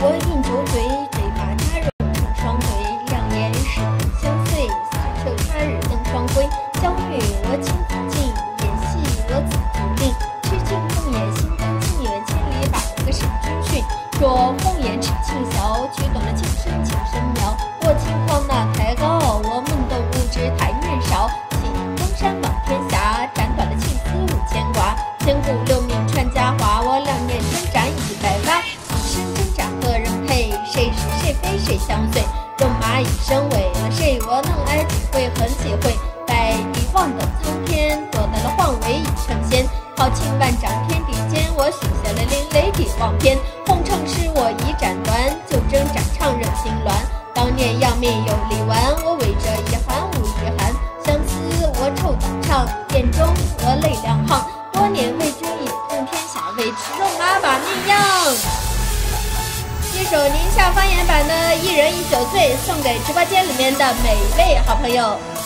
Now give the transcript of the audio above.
我饮酒醉，醉把佳人成双对，两眼是相随，似求他日能双归。小女我亲自敬，宴席我自主定。痴情红颜心甘情愿，千里把个圣君训。说红颜痴情笑，却断了情深情深妙。我轻狂那太高，我懵懂无知太年少。西东山望天下，斩断了情丝无牵挂。千古留名传佳话，我2年征战100把。一生征战何人陪？谁是谁非谁相随？戎马一生为了谁？我能爱几回恨几回？白帝王登苍天，夺得了皇位已成仙。豪情万丈天地间，我续写了另类帝王篇。红尘是我一战断，就征战场人心乱。当年扬名有力挽，我为这遗憾无遗憾。相思我愁当场，眼中我泪两行。多年为君一统天下，为吃戎马把名扬。一首宁夏方言版的《一人一酒醉》送给直播间里面的每一位好朋友。